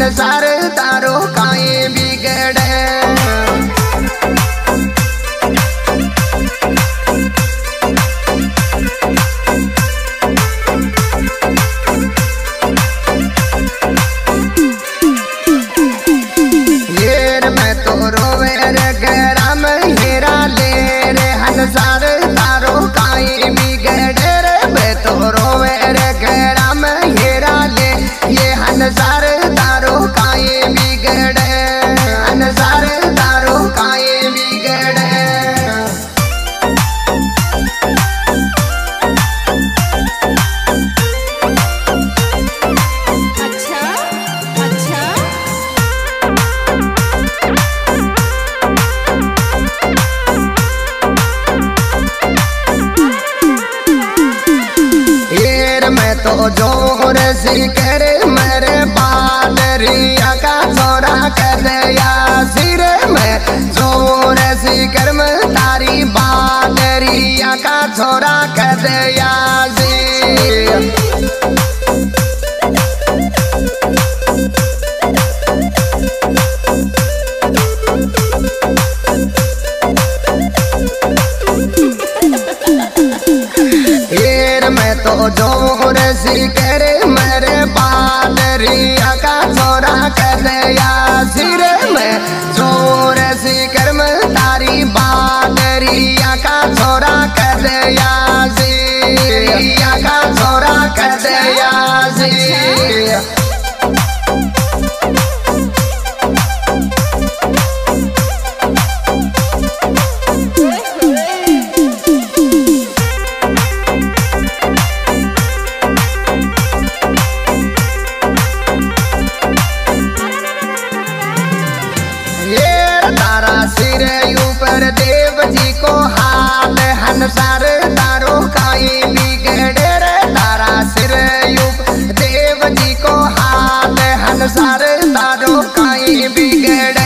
हनसार तारो काई बिगड़े। येर मैं तो रोवे रे गहरा में हेरा ले रे हनसार तारो काई बिगड़े रे। मैं तो रोवे रे गहरा में हेरा ले ये हनसार तारो काई बिगड़े। हनसार तारो काई बिगड़े। अच्छा अच्छा येर मैं तो जोर सी कर मेरे बादरिया का छोरा कर दिया सिर में। जोर सी कर मैं तारी बादरिया का छोरा कर दिया सिर। येर मैं तो जोर सी कर मेरे बादरिया का छोरा कर दिया सिर में। जोर सी कर मैं तारी बादरिया का छोरा कर दिया सिरिया का छोरा कर दिया सिर। तारा सिर ऊपर देव जी को हाथ हनसार तारो काई बिगड़े रे। तारा सिर ऊपर देव जी को हाथ हनसार तारो काई बिगड़े।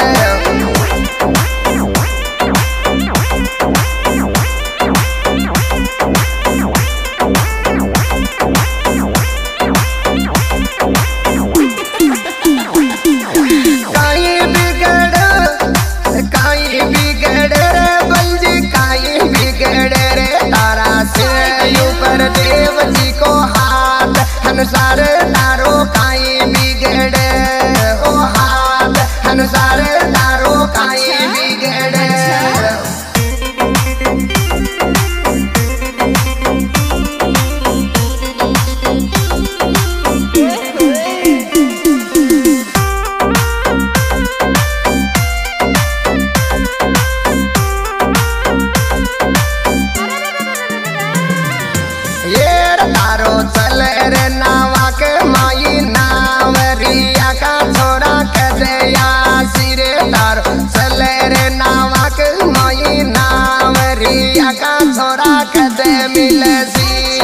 देव जी को हाथ हनसार तारो काई बिगड़े। ओ हाथ हनसार तारो काई बिगड़े। तारो चल रे नावा के माई नावरिया का छोरा कर दिया सिर। तारो चल रे नावा के माई नावरिया का छोरा कर दे मिले सी।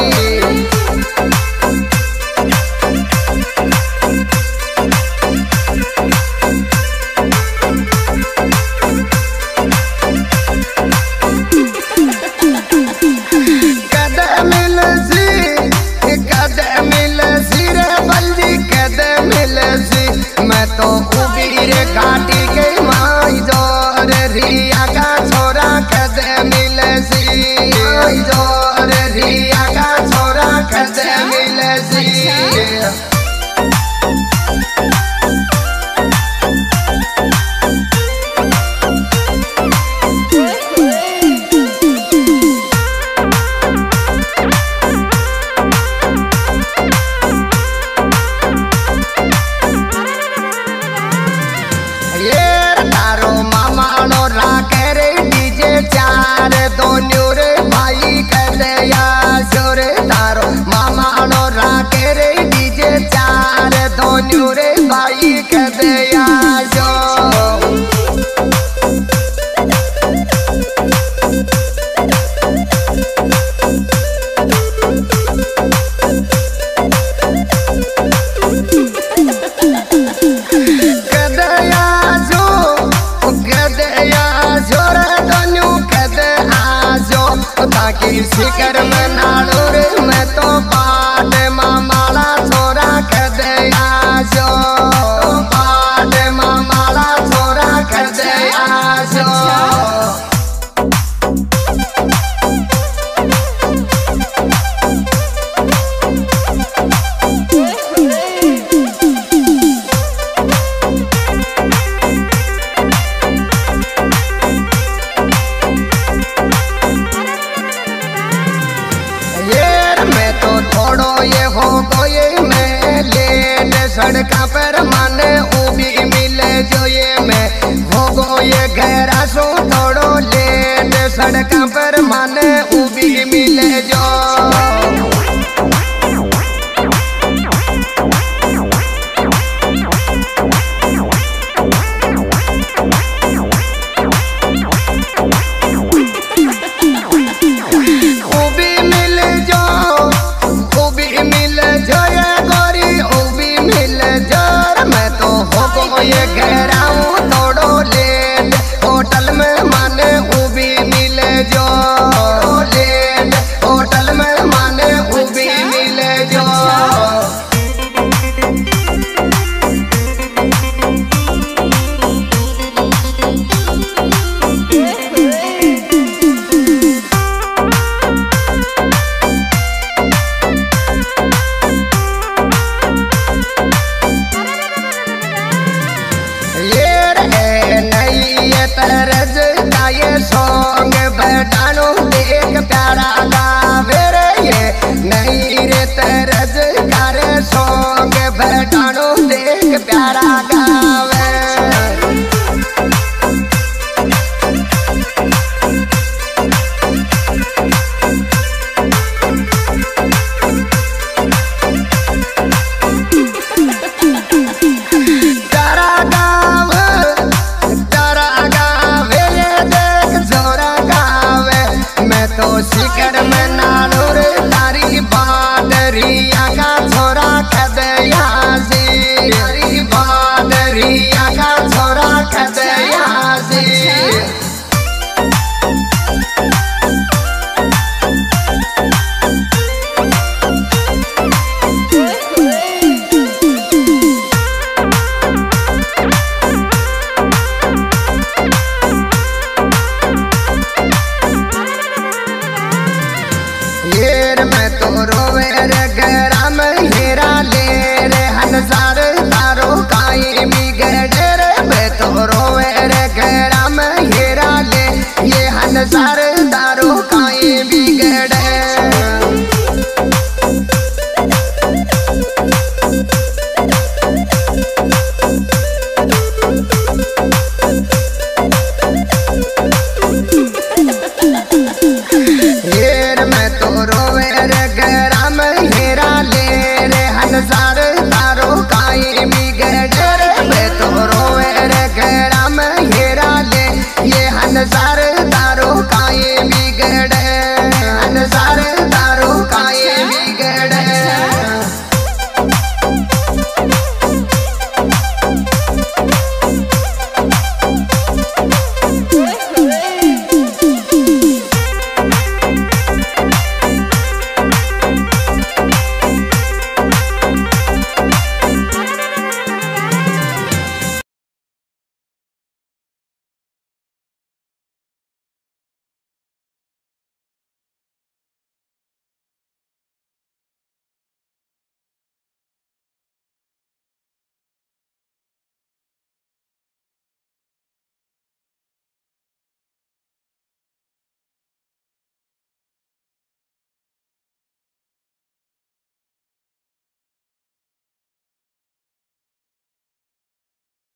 मैं तो उबीर घाटी के माई जोर रिया का छोरा कद मिले सी। माई जोर रिया का छोरा कद मिले सी। चार दोनों रे भाई कर दिया जोर। तारो मामा नो राके रे डीजे चार दोनों रे भाई कर दिया जो। शिकर में नाड़ो रे मैं तो बाट मामाला छोरा कर दे आजो। सड़का पर माने उभी मिले जो ये मैं हो गो ये गहरा सो थोड़ो लेट सड़का पर माने उभी मिले जो ये गहराऊ थोड़ो लेट होटल में माने उभी मिले जो लेट होटल में माने उभी मिले जो तरज का ये सॉन्ग बैठानो एक प्यारा गावे रे ये नहीं रे तरज का रे सॉन्ग बैठानो एक प्यारा गा